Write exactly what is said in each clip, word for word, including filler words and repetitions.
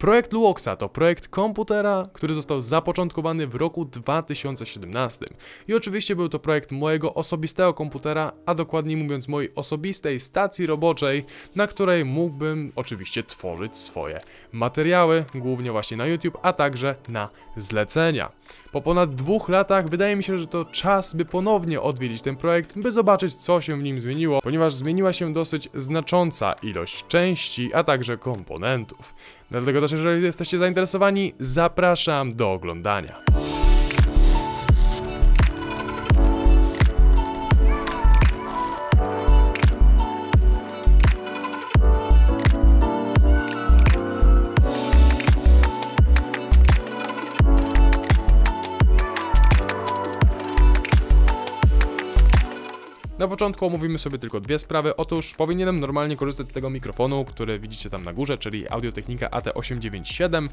Projekt Luoxa to projekt komputera, który został zapoczątkowany w roku dwa tysiące siedemnastym. I oczywiście był to projekt mojego osobistego komputera, a dokładniej mówiąc mojej osobistej stacji roboczej, na której mógłbym oczywiście tworzyć swoje materiały, głównie właśnie na YouTube, a także na zlecenia. Po ponad dwóch latach wydaje mi się, że to czas, by ponownie odwiedzić ten projekt, by zobaczyć, co się w nim zmieniło, ponieważ zmieniła się dosyć znacząca ilość części, a także komponentów. Dlatego też, jeżeli jesteście zainteresowani, zapraszam do oglądania. Na początku omówimy sobie tylko dwie sprawy. Otóż powinienem normalnie korzystać z tego mikrofonu, który widzicie tam na górze, czyli Audio-Technica A T osiem dziewięć siedem.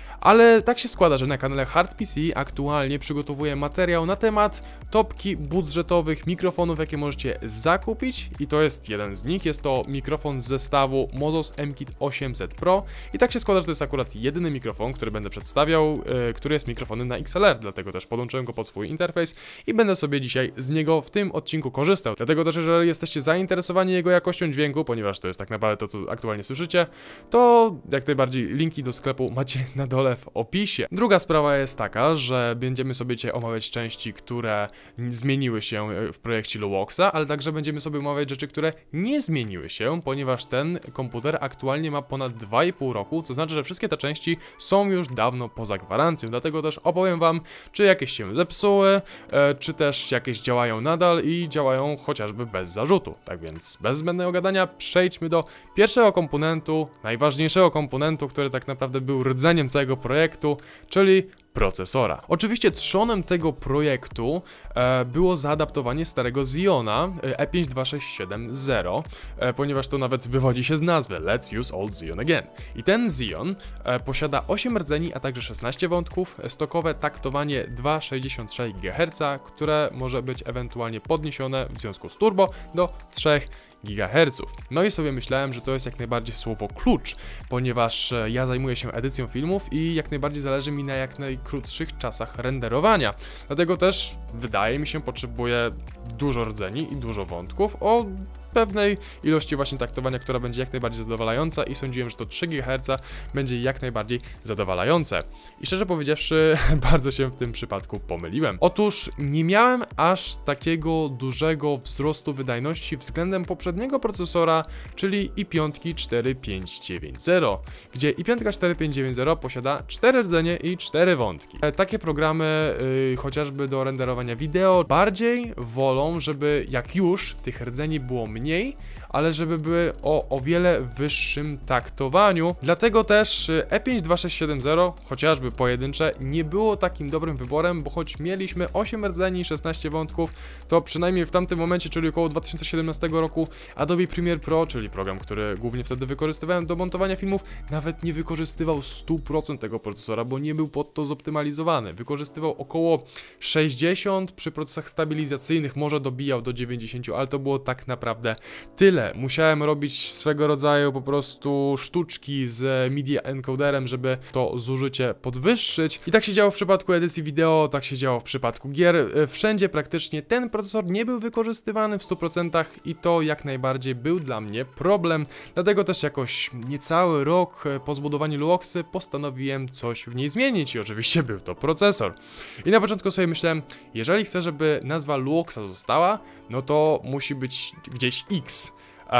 Ale tak się składa, że na kanale HardPC aktualnie przygotowuję materiał na temat topki budżetowych mikrofonów, jakie możecie zakupić, i to jest jeden z nich. Jest to mikrofon z zestawu Modos M-Kit osiemset Pro i tak się składa, że to jest akurat jedyny mikrofon, który będę przedstawiał, yy, który jest mikrofonem na X L R, dlatego też podłączyłem go pod swój interfejs i będę sobie dzisiaj z niego w tym odcinku korzystał. Dlatego też, jeżeli jesteście zainteresowani jego jakością dźwięku, ponieważ to jest tak naprawdę to, co aktualnie słyszycie, to jak najbardziej linki do sklepu macie na dole w opisie. Druga sprawa jest taka, że będziemy sobie dzisiaj omawiać części, które zmieniły się w projekcie Luoxa, ale także będziemy sobie omawiać rzeczy, które nie zmieniły się, ponieważ ten komputer aktualnie ma ponad dwa i pół roku, to znaczy, że wszystkie te części są już dawno poza gwarancją, dlatego też opowiem wam, czy jakieś się zepsuły, czy też jakieś działają nadal i działają chociażby bez zarzutu. Tak więc bez zbędnego gadania przejdźmy do pierwszego komponentu, najważniejszego komponentu, który tak naprawdę był rdzeniem całego projektu, czyli procesora. Oczywiście trzonem tego projektu e, było zaadaptowanie starego Xeona E pięć dwa sześć siedem zero, e, ponieważ to nawet wywodzi się z nazwy Let's Use Old Xeon Again. I ten Xeon e, posiada osiem rdzeni, a także szesnaście wątków, stokowe taktowanie dwa przecinek sześćdziesiąt sześć gigaherca, które może być ewentualnie podniesione w związku z turbo do trzy gigaherców. No i sobie myślałem, że to jest jak najbardziej słowo klucz, ponieważ ja zajmuję się edycją filmów i jak najbardziej zależy mi na jak najkrótszych czasach renderowania. Dlatego też, wydaje mi się, potrzebuję dużo rdzeni i dużo wątków o pewnej ilości właśnie taktowania, która będzie jak najbardziej zadowalająca, i sądziłem, że to trzy gigaherce będzie jak najbardziej zadowalające. I szczerze powiedziawszy, bardzo się w tym przypadku pomyliłem. Otóż nie miałem aż takiego dużego wzrostu wydajności względem poprzedniego procesora, czyli i pięć cztery pięć dziewięć zero, gdzie i pięć cztery pięć dziewięć zero posiada cztery rdzenie i cztery wątki. Takie programy, yy, chociażby do renderowania wideo, bardziej wolą, żeby jak już tych rdzeni było mniej, ale żeby były o o wiele wyższym taktowaniu. Dlatego też E pięć dwa sześć siedem zero, chociażby pojedyncze, nie było takim dobrym wyborem, bo choć mieliśmy osiem rdzeni i szesnaście wątków, to przynajmniej w tamtym momencie, czyli około dwa tysiące siedemnastego roku, Adobe Premiere Pro, czyli program, który głównie wtedy wykorzystywałem do montowania filmów, nawet nie wykorzystywał stu procent tego procesora, bo nie był pod to zoptymalizowany. Wykorzystywał około sześćdziesiąt, przy procesach stabilizacyjnych może dobijał do dziewięćdziesięciu, ale to było tak naprawdę tyle. Musiałem robić swego rodzaju po prostu sztuczki z media encoderem, żeby to zużycie podwyższyć. I tak się działo w przypadku edycji wideo, tak się działo w przypadku gier. Wszędzie praktycznie ten procesor nie był wykorzystywany w stu procentach i to jak najbardziej był dla mnie problem. Dlatego też jakoś niecały rok po zbudowaniu Luoxy postanowiłem coś w niej zmienić i oczywiście był to procesor. I na początku sobie myślałem, jeżeli chcę, żeby nazwa Luoxa została, no to musi być gdzieś X.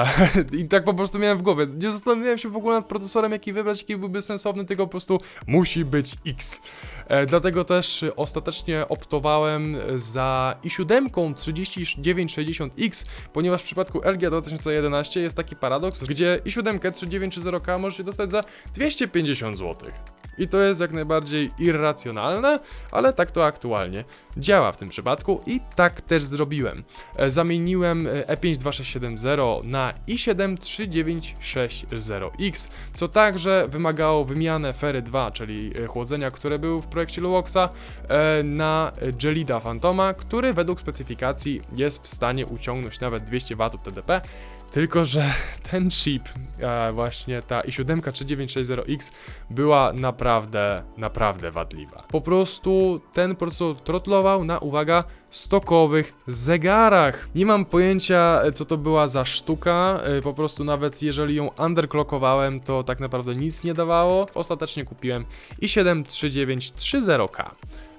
I tak po prostu miałem w głowie. Nie zastanawiałem się w ogóle nad procesorem, jaki wybrać, jaki byłby sensowny, tylko po prostu musi być X. E, dlatego też ostatecznie optowałem za i siedem trzydzieści dziewięć sześćdziesiąt X, ponieważ w przypadku L G dwa tysiące jedenaście jest taki paradoks, gdzie i siedem trzydzieści dziewięć trzydzieści K możecie dostać za dwieście pięćdziesiąt złotych. I to jest jak najbardziej irracjonalne, ale tak to aktualnie działa w tym przypadku i tak też zrobiłem. E, zamieniłem E pięć dwa sześć siedem zero na i siedem trzy dziewięć sześć zero X, co także wymagało wymiany Fery dwa, czyli chłodzenia, które były w projekcie Luoxa, e, na Gelida Phantoma, który według specyfikacji jest w stanie uciągnąć nawet dwieście watów T D P. Tylko że ten chip, e, właśnie ta i siedem trzysta dziewięćdziesiąt sześć X była naprawdę, naprawdę wadliwa. Po prostu ten procesor trotlował na, uwaga, stokowych zegarach. Nie mam pojęcia, co to była za sztuka, e, po prostu nawet jeżeli ją underclockowałem, to tak naprawdę nic nie dawało. Ostatecznie kupiłem i siedem trzysta dziewięćdziesiąt trzy K.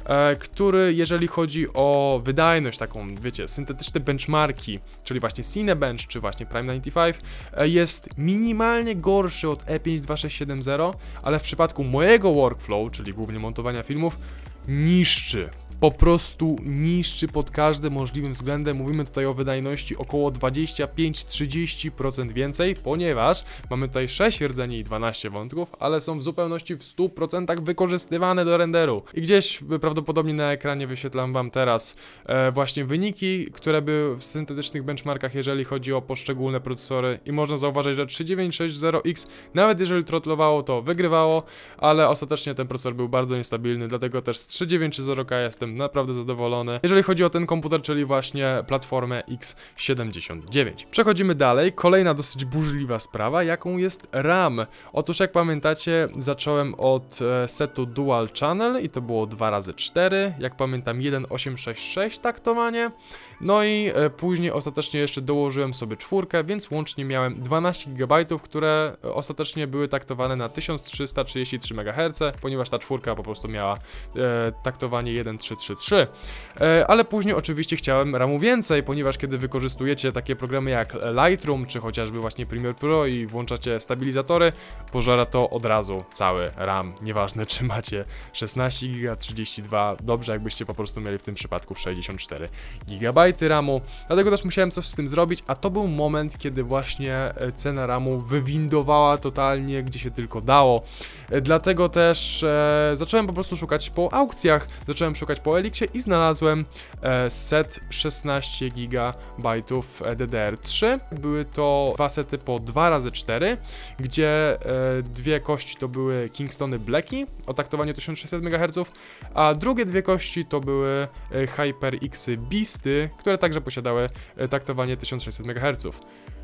Który, jeżeli chodzi o wydajność, taką, wiecie, syntetyczne benchmarki, czyli właśnie Cinebench, czy właśnie Prime dziewięćdziesiąt pięć, jest minimalnie gorszy od E pięć dwa sześć siedem zero, ale w przypadku mojego workflow, czyli głównie montowania filmów, niszczy. Po prostu niszczy pod każdym możliwym względem. Mówimy tutaj o wydajności około dwadzieścia pięć do trzydziestu procent więcej, ponieważ mamy tutaj sześć rdzeni i dwanaście wątków, ale są w zupełności w stu procentach wykorzystywane do renderu. I gdzieś prawdopodobnie na ekranie wyświetlam wam teraz e, właśnie wyniki, które były w syntetycznych benchmarkach, jeżeli chodzi o poszczególne procesory, i można zauważyć, że trzysta dziewięćdziesiąt sześć X, nawet jeżeli trotlowało, to wygrywało, ale ostatecznie ten procesor był bardzo niestabilny, dlatego też z trzysta dziewięćdziesiąt sześć K jestem naprawdę zadowolony, jeżeli chodzi o ten komputer, czyli właśnie platformę X siedemdziesiąt dziewięć. Przechodzimy dalej. Kolejna dosyć burzliwa sprawa, jaką jest RAM. Otóż jak pamiętacie, zacząłem od e, setu Dual Channel i to było dwa razy cztery, jak pamiętam jeden osiem sześć sześć taktowanie, no i e, później ostatecznie jeszcze dołożyłem sobie czwórkę, więc łącznie miałem dwanaście gigabajtów, które ostatecznie były taktowane na tysiąc trzysta trzydzieści trzy megaherce, ponieważ ta czwórka po prostu miała e, taktowanie jeden trzy trzy trzy, e, ale później oczywiście chciałem ramu więcej, ponieważ kiedy wykorzystujecie takie programy jak Lightroom, czy chociażby właśnie Premiere Pro i włączacie stabilizatory, pożera to od razu cały RAM, nieważne czy macie szesnaście giga, trzydzieści dwa, dobrze jakbyście po prostu mieli w tym przypadku sześćdziesiąt cztery gigabajty ramu, dlatego też musiałem coś z tym zrobić, a to był moment, kiedy właśnie cena ramu wywindowała totalnie, gdzie się tylko dało, e, dlatego też e, zacząłem po prostu szukać po aukcjach, zacząłem szukać po Elixie i znalazłem e, set szesnaście gigabajtów D D R trzy. Były to dwa sety po dwa razy cztery, gdzie e, dwie kości to były Kingstony Blacki o taktowaniu tysiąc sześćset megaherców, a drugie dwie kości to były e, HyperX Beasty, które także posiadały e, taktowanie tysiąc sześćset megaherców.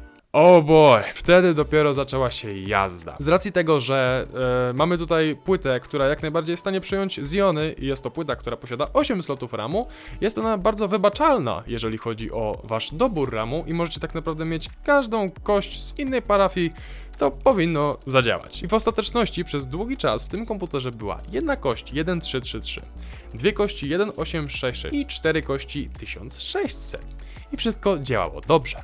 O oh boy, wtedy dopiero zaczęła się jazda. Z racji tego, że e, mamy tutaj płytę, która jak najbardziej jest w stanie przyjąć Xeony i jest to płyta, która posiada osiem slotów ramu, jest ona bardzo wybaczalna, jeżeli chodzi o wasz dobór ramu i możecie tak naprawdę mieć każdą kość z innej parafii, to powinno zadziałać. I w ostateczności przez długi czas w tym komputerze była jedna kość jeden trzy trzy trzy, dwie kości jeden osiem sześć sześć i cztery kości tysiąc sześćset. I wszystko działało dobrze.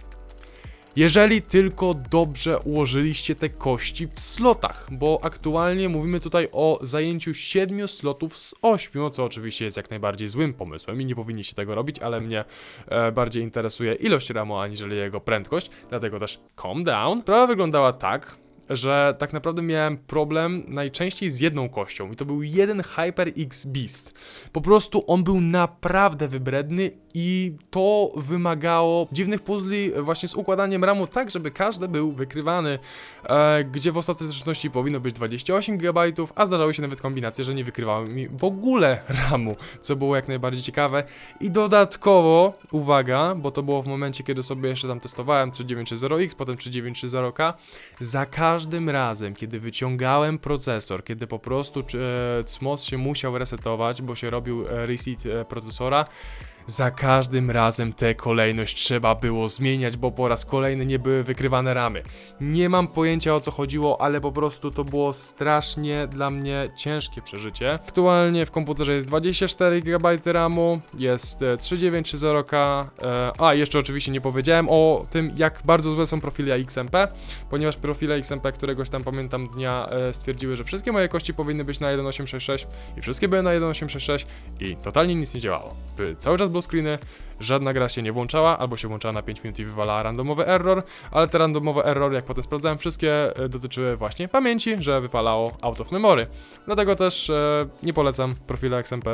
Jeżeli tylko dobrze ułożyliście te kości w slotach, bo aktualnie mówimy tutaj o zajęciu siedmiu slotów z ośmiu, co oczywiście jest jak najbardziej złym pomysłem i nie powinniście tego robić, ale mnie e, bardziej interesuje ilość ramu aniżeli jego prędkość, dlatego też calm down. Sprawa wyglądała tak, że tak naprawdę miałem problem najczęściej z jedną kością i to był jeden HyperX Beast. Po prostu on był naprawdę wybredny i to wymagało dziwnych puzli właśnie z układaniem ramu tak, żeby każdy był wykrywany, e, gdzie w ostateczności powinno być dwadzieścia osiem gigabajtów, a zdarzały się nawet kombinacje, że nie wykrywały mi w ogóle ramu, co było jak najbardziej ciekawe. I dodatkowo, uwaga, bo to było w momencie, kiedy sobie jeszcze tam testowałem trzysta dziewięćdziesiąt sześć X, potem trzysta dziewięćdziesiąt sześć K, za każdym razem, kiedy wyciągałem procesor, kiedy po prostu e, C M O S się musiał resetować, bo się robił e, reset e, procesora, za każdym razem tę kolejność trzeba było zmieniać, bo po raz kolejny nie były wykrywane ramy. Nie mam pojęcia, o co chodziło, ale po prostu to było strasznie dla mnie ciężkie przeżycie. Aktualnie w komputerze jest dwadzieścia cztery gigabajty ramu, jest trzysta dziewięćdziesiąt sześć K, a jeszcze oczywiście nie powiedziałem o tym, jak bardzo złe są profile X M P, ponieważ profile X M P któregoś tam pamiętam dnia stwierdziły, że wszystkie moje kości powinny być na jeden osiem sześć sześć i wszystkie były na jeden osiem sześć sześć i totalnie nic nie działało. Były cały czas blue screeny, żadna gra się nie włączała, albo się włączała na pięć minut i wywalała randomowy error, ale te randomowe error, jak potem sprawdzałem, wszystkie dotyczyły właśnie pamięci, że wywalało out of memory. Dlatego też e, nie polecam profile X M P.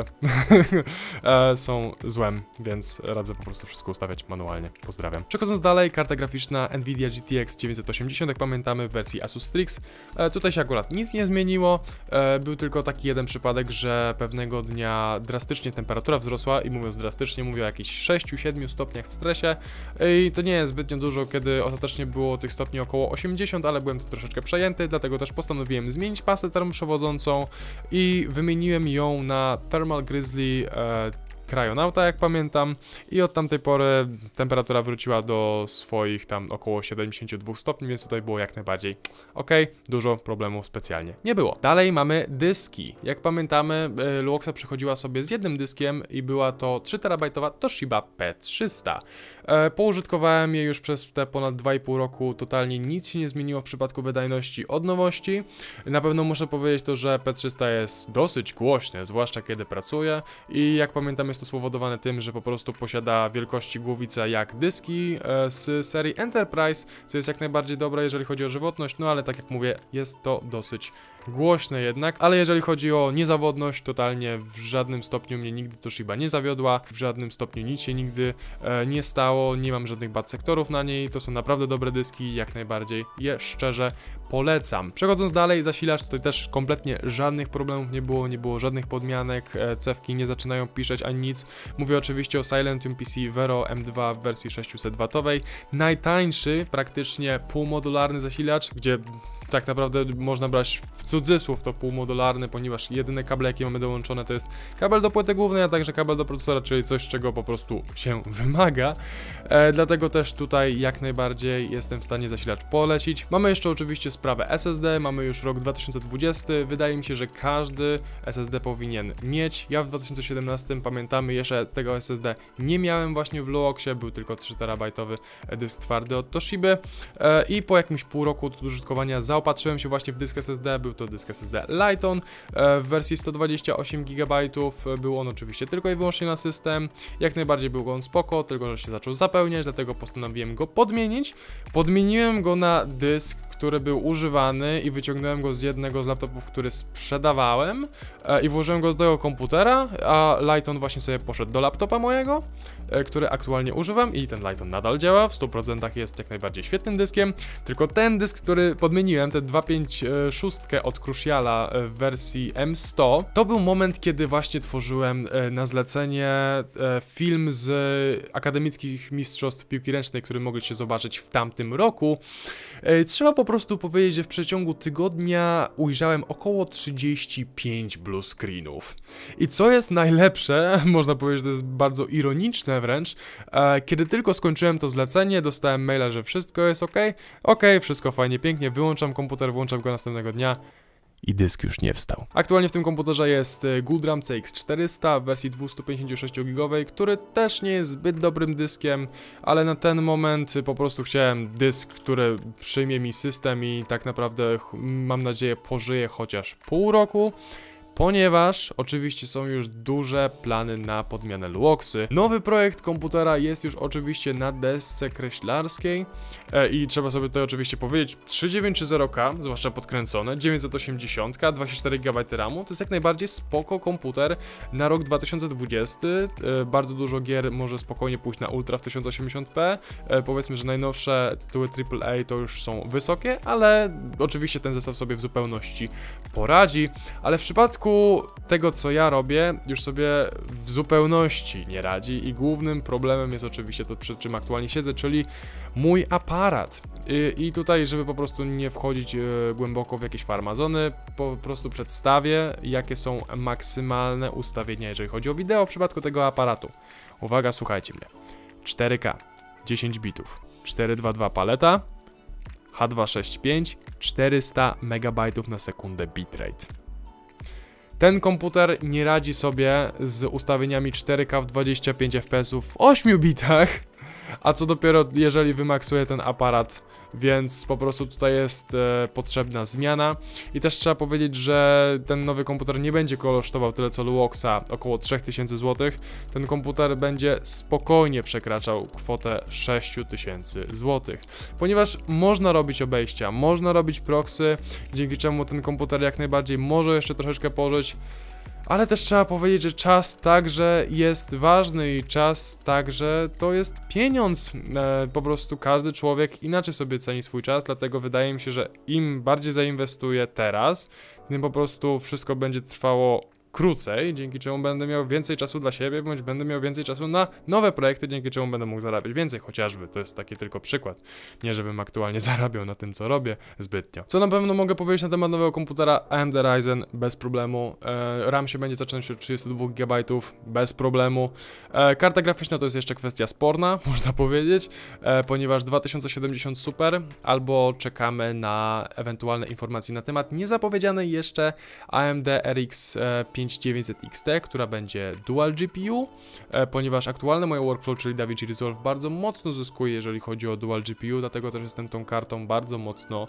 e, są złem, więc radzę po prostu wszystko ustawiać manualnie. Pozdrawiam. Przechodząc dalej, karta graficzna Nvidia G T X dziewięćset osiemdziesiąt, jak pamiętamy, w wersji Asus Strix. E, tutaj się akurat nic nie zmieniło, e, był tylko taki jeden przypadek, że pewnego dnia drastycznie temperatura wzrosła i mówiąc drastycznie, mówię o jakieś sześć sześciu siedmiu stopniach w stresie i to nie jest zbytnio dużo, kiedy ostatecznie było tych stopni około osiemdziesiąt, ale byłem tu troszeczkę przejęty, dlatego też postanowiłem zmienić pasę termoprzewodzącą i wymieniłem ją na Thermal Grizzly e, Crionauta, jak pamiętam, i od tamtej pory temperatura wróciła do swoich tam około siedemdziesięciu dwóch stopni, więc tutaj było jak najbardziej ok, dużo problemów specjalnie nie było. Dalej mamy dyski. Jak pamiętamy, Luoxa przychodziła sobie z jednym dyskiem i była to trzy terabajtowa Toshiba P trzysta. E, poużytkowałem je już przez te ponad dwa i pół roku, totalnie nic się nie zmieniło w przypadku wydajności od nowości. Na pewno muszę powiedzieć to, że P trzysta jest dosyć głośny, zwłaszcza kiedy pracuje i jak pamiętam jest to spowodowane tym, że po prostu posiada wielkości głowice jak dyski e, z serii Enterprise, co jest jak najbardziej dobre, jeżeli chodzi o żywotność, no ale tak jak mówię, jest to dosyć głośne jednak, ale jeżeli chodzi o niezawodność, totalnie w żadnym stopniu mnie nigdy Toshiba nie zawiodła, w żadnym stopniu nic się nigdy e, nie stało, nie mam żadnych bad sektorów na niej, to są naprawdę dobre dyski, jak najbardziej je szczerze polecam. Przechodząc dalej, zasilacz, tutaj też kompletnie żadnych problemów nie było, nie było żadnych podmianek, e, cewki nie zaczynają piszeć ani nic. Mówię oczywiście o Silentium P C Vero M dwa w wersji sześćset watowej, najtańszy, praktycznie półmodularny zasilacz, gdzie tak naprawdę można brać w cudzysłów to półmodularny, ponieważ jedyne kable, jakie mamy dołączone, to jest kabel do płyty głównej, a także kabel do procesora, czyli coś, czego po prostu się wymaga. E, dlatego też tutaj jak najbardziej jestem w stanie zasilacz polecić. Mamy jeszcze oczywiście sprawę S S D, mamy już rok dwa tysiące dwudziesty. Wydaje mi się, że każdy S S D powinien mieć. Ja w dwa tysiące siedemnastym, pamiętamy, jeszcze tego S S D nie miałem właśnie w Luoxie, był tylko trzy terabajtowy dysk twardy od Toshiby e, i po jakimś pół roku od użytkowania zaopatrzyłem się właśnie w dysk S S D, był to dysk S S D Lighton e, w wersji sto dwadzieścia osiem gigabajtów, był on oczywiście tylko i wyłącznie na system, jak najbardziej był on spoko, tylko że się zaczął zapełniać, dlatego postanowiłem go podmienić. Podmieniłem go na dysk, który był używany i wyciągnąłem go z jednego z laptopów, który sprzedawałem e, i włożyłem go do tego komputera, a Lighton właśnie sobie poszedł do laptopa mojego, e, który aktualnie używam i ten Lighton nadal działa, w stu procentach jest jak najbardziej świetnym dyskiem, tylko ten dysk, który podmieniłem, ten dwieście pięćdziesiąt sześć od Cruciala w wersji M sto, to był moment, kiedy właśnie tworzyłem e, na zlecenie e, film z akademickich mistrzostw piłki ręcznej, który mogliście zobaczyć w tamtym roku. E, trzeba po prostu powiedzieć, że w przeciągu tygodnia ujrzałem około trzydzieści pięć blue screenów. I co jest najlepsze, można powiedzieć, że to jest bardzo ironiczne wręcz, e, kiedy tylko skończyłem to zlecenie, dostałem maila, że wszystko jest ok, ok, wszystko fajnie, pięknie, wyłączam komputer, włączam go następnego dnia i dysk już nie wstał. Aktualnie w tym komputerze jest Goodram C X czterysta w wersji dwieście pięćdziesiąt sześć gigowej, który też nie jest zbyt dobrym dyskiem, ale na ten moment po prostu chciałem dysk, który przyjmie mi system i tak naprawdę mam nadzieję pożyje chociaż pół roku. Ponieważ oczywiście są już duże plany na podmianę Luoxy. Nowy projekt komputera jest już oczywiście na desce kreślarskiej e, i trzeba sobie tutaj oczywiście powiedzieć trzysta dziewięćdziesiąt K, zwłaszcza podkręcone, dziewięćset osiemdziesiąt, dwadzieścia cztery gigabajty ramu, to jest jak najbardziej spoko komputer na rok dwa tysiące dwudziesty. E, bardzo dużo gier może spokojnie pójść na Ultra w tysiąc osiemdziesiąt p. E, powiedzmy, że najnowsze tytuły triple A to już są wysokie, ale oczywiście ten zestaw sobie w zupełności poradzi, ale w przypadku tego, co ja robię, już sobie w zupełności nie radzi i głównym problemem jest oczywiście to, przed czym aktualnie siedzę, czyli mój aparat. I, i tutaj, żeby po prostu nie wchodzić e, głęboko w jakieś farmazony, po prostu przedstawię, jakie są maksymalne ustawienia, jeżeli chodzi o wideo w przypadku tego aparatu. Uwaga, słuchajcie mnie. cztery K, dziesięć bitów, czterysta dwadzieścia dwa paleta, H dwieście sześćdziesiąt pięć, czterysta megabajtów na sekundę bitrate. Ten komputer nie radzi sobie z ustawieniami cztery K w dwadzieścia pięć F P S w ośmiu bitach, a co dopiero jeżeli wymaksuje ten aparat, więc po prostu tutaj jest e, potrzebna zmiana. I też trzeba powiedzieć, że ten nowy komputer nie będzie kosztował tyle co Luoxa, około trzy tysiące złotych. Ten komputer będzie spokojnie przekraczał kwotę sześć tysięcy złotych, ponieważ można robić obejścia, można robić proxy, dzięki czemu ten komputer jak najbardziej może jeszcze troszeczkę pożyć. Ale też trzeba powiedzieć, że czas także jest ważny i czas także to jest pieniądz. E, po prostu każdy człowiek inaczej sobie ceni swój czas, dlatego wydaje mi się, że im bardziej zainwestuję teraz, tym po prostu wszystko będzie trwało krócej, dzięki czemu będę miał więcej czasu dla siebie, bądź będę miał więcej czasu na nowe projekty, dzięki czemu będę mógł zarabiać więcej chociażby. To jest taki tylko przykład. Nie, żebym aktualnie zarabiał na tym, co robię zbytnio. Co na pewno mogę powiedzieć na temat nowego komputera A M D Ryzen bez problemu. E, RAM się będzie zaczynać się od trzydziestu dwóch gigabajtów bez problemu. E, karta graficzna to jest jeszcze kwestia sporna, można powiedzieć, e, ponieważ dwa tysiące siedemdziesiąt Super, albo czekamy na ewentualne informacje na temat niezapowiedzianej jeszcze A M D R X pięć tysiące dziewięćset X T, która będzie dual G P U, e, ponieważ aktualne moje workflow, czyli DaVinci Resolve, bardzo mocno zyskuje, jeżeli chodzi o dual G P U, dlatego też jestem tą kartą bardzo mocno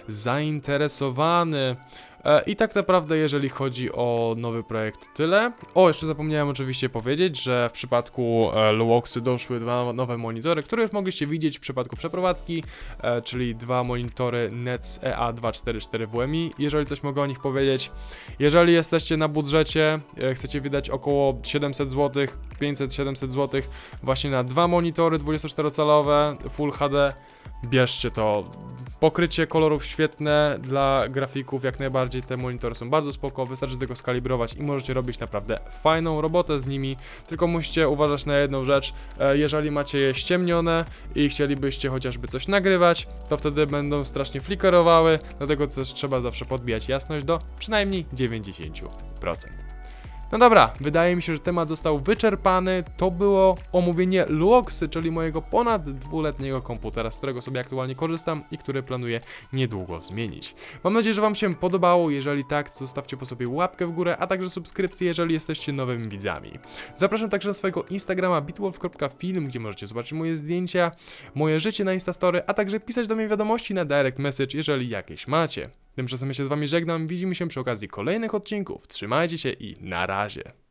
zainteresowany. E, I tak naprawdę, jeżeli chodzi o nowy projekt, tyle. O, jeszcze zapomniałem oczywiście powiedzieć, że w przypadku e, Luoxy doszły dwa nowe monitory, które już mogliście widzieć w przypadku przeprowadzki, e, czyli dwa monitory Nets E A dwieście czterdzieści cztery W M I. Jeżeli coś mogę o nich powiedzieć, jeżeli jesteście na budżecie, e, chcecie wydać około siedemset złotych, pięćset siedemset złotych właśnie na dwa monitory dwudziestoczterocalowe Full H D, bierzcie to. Pokrycie kolorów świetne dla grafików, jak najbardziej te monitory są bardzo spoko, wystarczy tego skalibrować i możecie robić naprawdę fajną robotę z nimi, tylko musicie uważać na jedną rzecz, jeżeli macie je ściemnione i chcielibyście chociażby coś nagrywać, to wtedy będą strasznie flickerowały, dlatego też trzeba zawsze podbijać jasność do przynajmniej dziewięćdziesiąt procent. No dobra, wydaje mi się, że temat został wyczerpany. To było omówienie Luoxy, czyli mojego ponad dwuletniego komputera, z którego sobie aktualnie korzystam i który planuję niedługo zmienić. Mam nadzieję, że Wam się podobało. Jeżeli tak, to zostawcie po sobie łapkę w górę, a także subskrypcję, jeżeli jesteście nowymi widzami. Zapraszam także na swojego Instagrama bitwolf kropka film, gdzie możecie zobaczyć moje zdjęcia, moje życie na Instastory, a także pisać do mnie wiadomości na direct message, jeżeli jakieś macie. Tymczasem ja się z Wami żegnam, widzimy się przy okazji kolejnych odcinków. Trzymajcie się i na razie.